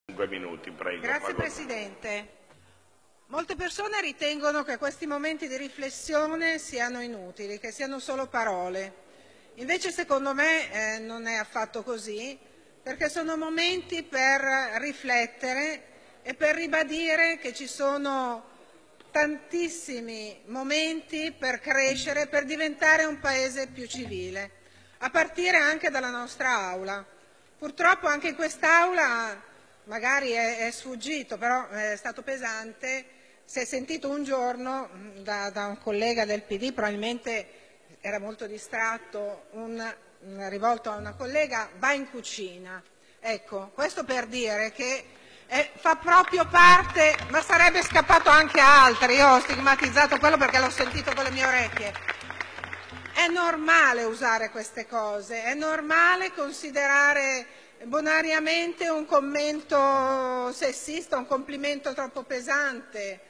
5 minuti, prego. Grazie Presidente. Molte persone ritengono che questi momenti di riflessione siano inutili, che siano solo parole. Invece secondo me non è affatto così, perché sono momenti per riflettere e per ribadire che ci sono tantissimi momenti per crescere, per diventare un Paese più civile, a partire anche dalla nostra Aula. Purtroppo anche in quest'Aula magari è sfuggito, però è stato pesante, si è sentito un giorno da un collega del PD, probabilmente era molto distratto, rivolto a una collega, va in cucina. Ecco, questo per dire che fa proprio parte, ma sarebbe scappato anche a altri, io ho stigmatizzato quello perché l'ho sentito con le mie orecchie. È normale usare queste cose, è normale considerare bonariamente un commento sessista, un complimento troppo pesante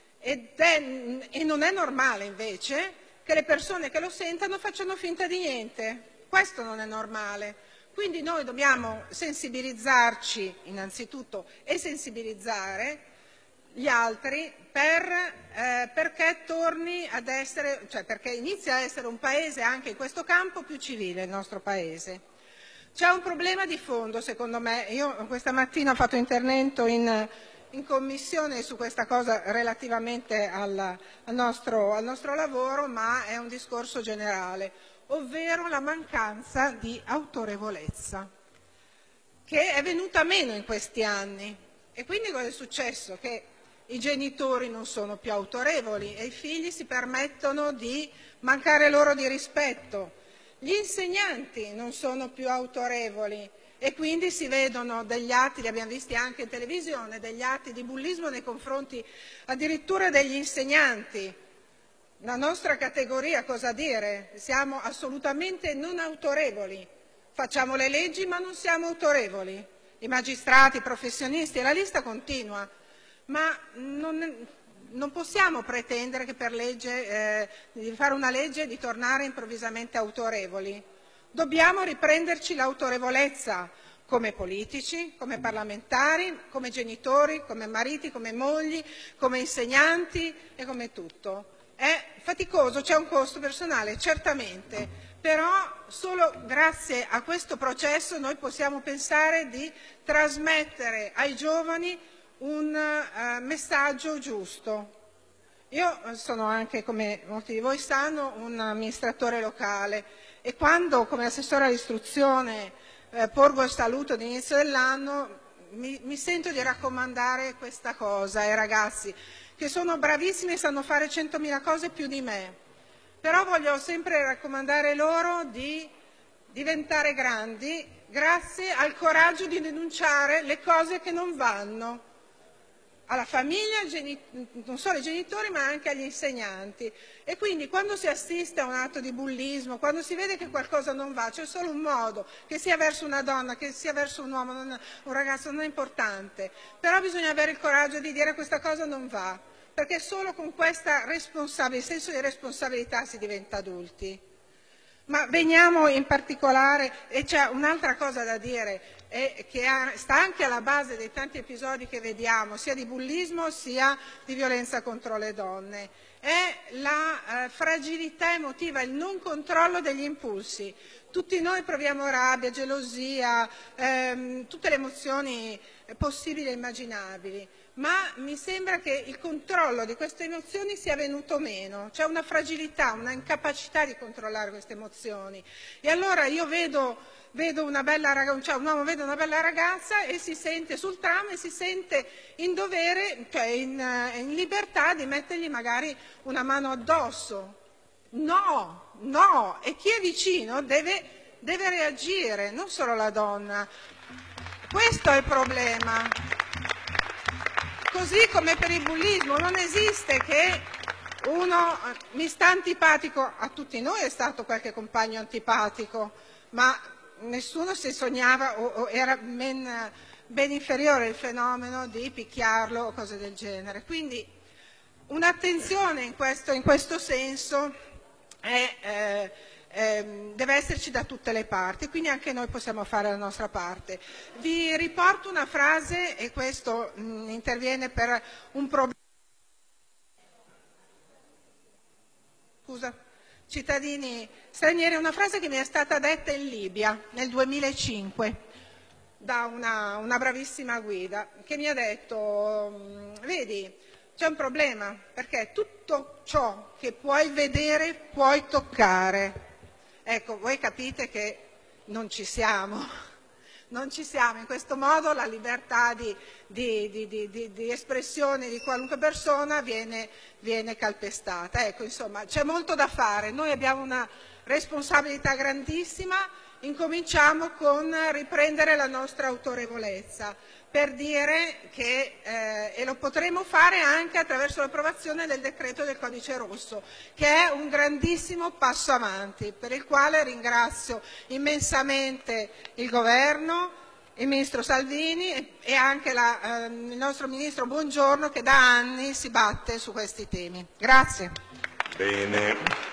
e non è normale invece che le persone che lo sentano facciano finta di niente. Questo non è normale. Quindi noi dobbiamo sensibilizzarci innanzitutto e sensibilizzare gli altri perché torni ad essere, cioè perché inizia a essere un Paese anche in questo campo più civile il nostro Paese. C'è un problema di fondo secondo me, io questa mattina ho fatto intervento in Commissione su questa cosa relativamente al nostro lavoro, ma è un discorso generale, ovvero la mancanza di autorevolezza, che è venuta meno in questi anni. E quindi cosa è successo? Che i genitori non sono più autorevoli e i figli si permettono di mancare loro di rispetto. Gli insegnanti non sono più autorevoli e quindi si vedono degli atti, li abbiamo visti anche in televisione, degli atti di bullismo nei confronti addirittura degli insegnanti. La nostra categoria cosa dire? Siamo assolutamente non autorevoli, facciamo le leggi ma non siamo autorevoli, i magistrati, i professionisti, e la lista continua, ma non possiamo pretendere che per legge, di fare una legge e di tornare improvvisamente autorevoli. Dobbiamo riprenderci l'autorevolezza come politici, come parlamentari, come genitori, come mariti, come mogli, come insegnanti e come tutto. È faticoso, c'è un costo personale, certamente, però solo grazie a questo processo noi possiamo pensare di trasmettere ai giovani un messaggio giusto. Io sono anche, come molti di voi sanno, un amministratore locale e quando come assessore all'istruzione porgo il saluto d'inizio dell'anno mi sento di raccomandare questa cosa ai ragazzi che sono bravissimi e sanno fare 100.000 cose più di me, però voglio sempre raccomandare loro di diventare grandi grazie al coraggio di denunciare le cose che non vanno, alla famiglia, non solo ai genitori ma anche agli insegnanti. E quindi quando si assiste a un atto di bullismo, quando si vede che qualcosa non va, c'è solo un modo, che sia verso una donna, che sia verso un uomo, un ragazzo, non è importante, però bisogna avere il coraggio di dire questa cosa non va, perché solo con questo senso di responsabilità si diventa adulti. Ma veniamo in particolare, e c'è un'altra cosa da dire, che sta anche alla base dei tanti episodi che vediamo, sia di bullismo sia di violenza contro le donne, è la fragilità emotiva, il non controllo degli impulsi. Tutti noi proviamo rabbia, gelosia, tutte le emozioni possibili e immaginabili, ma mi sembra che il controllo di queste emozioni sia venuto meno, c'è una fragilità, una incapacità di controllare queste emozioni. E allora io vedo una bella ragazza, cioè un uomo vede una bella ragazza e si sente sul tram e si sente in dovere, cioè in libertà di mettergli magari una mano addosso. No, no, e chi è vicino deve reagire, non solo la donna. Questo è il problema. Così come per il bullismo, non esiste che uno mi sta antipatico, a tutti noi è stato qualche compagno antipatico, ma nessuno si sognava o era ben inferiore il fenomeno di picchiarlo o cose del genere. Quindi un'attenzione in questo senso è deve esserci da tutte le parti, quindi anche noi possiamo fare la nostra parte. Vi riporto una frase, e questo interviene per un problema. Cittadini stranieri, una frase che mi è stata detta in Libia nel 2005 da una bravissima guida, che mi ha detto: vedi, c'è un problema, perché tutto ciò che puoi vedere puoi toccare. Ecco, voi capite che non ci siamo, non ci siamo. In questo modo la libertà di espressione di qualunque persona viene calpestata. Ecco, insomma, c'è molto da fare. Noi abbiamo una responsabilità grandissima. Incominciamo con riprendere la nostra autorevolezza, per dire che, e lo potremo fare anche attraverso l'approvazione del decreto del Codice Rosso, che è un grandissimo passo avanti, per il quale ringrazio immensamente il Governo, il Ministro Salvini e anche il nostro Ministro Bongiorno, che da anni si batte su questi temi. Grazie. Bene.